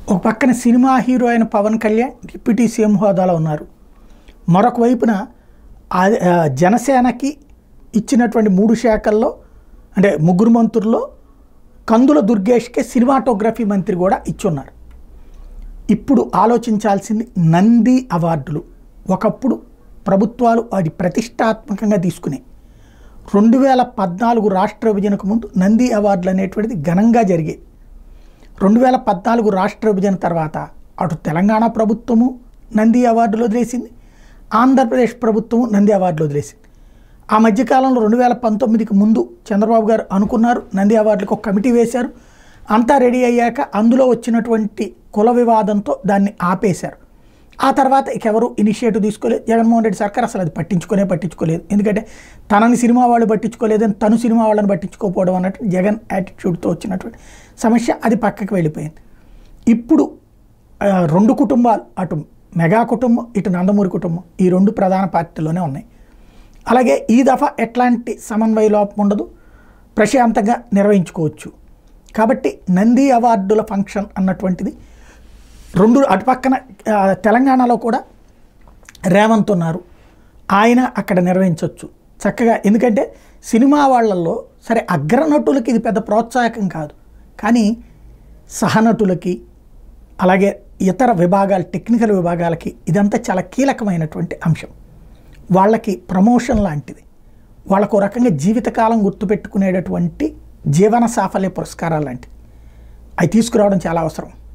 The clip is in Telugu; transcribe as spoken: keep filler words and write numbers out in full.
ఒక పక్కన సినిమా హీరో అయిన పవన్ కళ్యాణ్ డిప్యూటీ సీఎం హోదాలో ఉన్నారు. మరొక వైపున జనసేనకి ఇచ్చినటువంటి మూడు శాఖల్లో అంటే ముగ్గురు మంత్రుల్లో కందుల దుర్గేష్కే సినిమాటోగ్రఫీ మంత్రి కూడా ఇచ్చున్నారు. ఇప్పుడు ఆలోచించాల్సింది నంది అవార్డులు. ఒకప్పుడు ప్రభుత్వాలు అది ప్రతిష్టాత్మకంగా తీసుకునే రెండు వేల పద్నాలుగు రాష్ట్ర విభజనకు ముందు నంది అవార్డులు అనేటువంటిది ఘనంగా జరిగేది. రెండు వేల పద్నాలుగు రాష్ట్ర విభజన తర్వాత అటు తెలంగాణ ప్రభుత్వము నంది అవార్డులు వదిలేసింది, ఆంధ్రప్రదేశ్ ప్రభుత్వము నంది అవార్డులు వదిలేసింది. ఆ మధ్యకాలంలో రెండు వేల పంతొమ్మిదికి ముందు చంద్రబాబు గారు అనుకున్నారు, నంది అవార్డులకు ఒక కమిటీ వేశారు. అంతా రెడీ అయ్యాక అందులో వచ్చినటువంటి కుల వివాదంతో దాన్ని ఆపేశారు. ఆ తర్వాత ఇక ఎవరు ఇనిషియేటివ్ తీసుకోలేదు. జగన్మోహన్ రెడ్డి సర్కార్ అసలు అది పట్టించుకునే పట్టించుకోలేదు. ఎందుకంటే తనని సినిమా వాళ్ళు పట్టించుకోలేదని తను సినిమా వాళ్ళని పట్టించుకోకపోవడం అన్నట్టు జగన్ యాటిట్యూడ్తో వచ్చినటువంటి సమస్య, అది పక్కకి వెళ్ళిపోయింది. ఇప్పుడు రెండు కుటుంబాలు, అటు మెగా కుటుంబం ఇటు నందమూరి కుటుంబం, ఈ రెండు ప్రధాన పార్టీలోనే ఉన్నాయి. అలాగే ఈ దఫా ఎట్లాంటి సమన్వయ లోపం ఉండదు, ప్రశాంతంగా నిర్వహించుకోవచ్చు. కాబట్టి నంది అవార్డుల ఫంక్షన్ అన్నటువంటిది రెండు అటుపక్కన తెలంగాణలో కూడా రేవంత్ ఉన్నారు, ఆయన అక్కడ నిర్వహించవచ్చు చక్కగా. ఎందుకంటే సినిమా వాళ్ళల్లో సరే అగ్రనటులకి ఇది పెద్ద ప్రోత్సాహకం కాదు, కానీ సహనటులకి అలాగే ఇతర విభాగాలు టెక్నికల్ విభాగాలకి ఇదంతా చాలా కీలకమైనటువంటి అంశం. వాళ్ళకి ప్రమోషన్ లాంటిది, వాళ్ళకు రకంగా జీవితకాలం గుర్తుపెట్టుకునేటటువంటి జీవన సాఫల్య పురస్కారాలు లాంటివి అవి తీసుకురావడం చాలా అవసరం.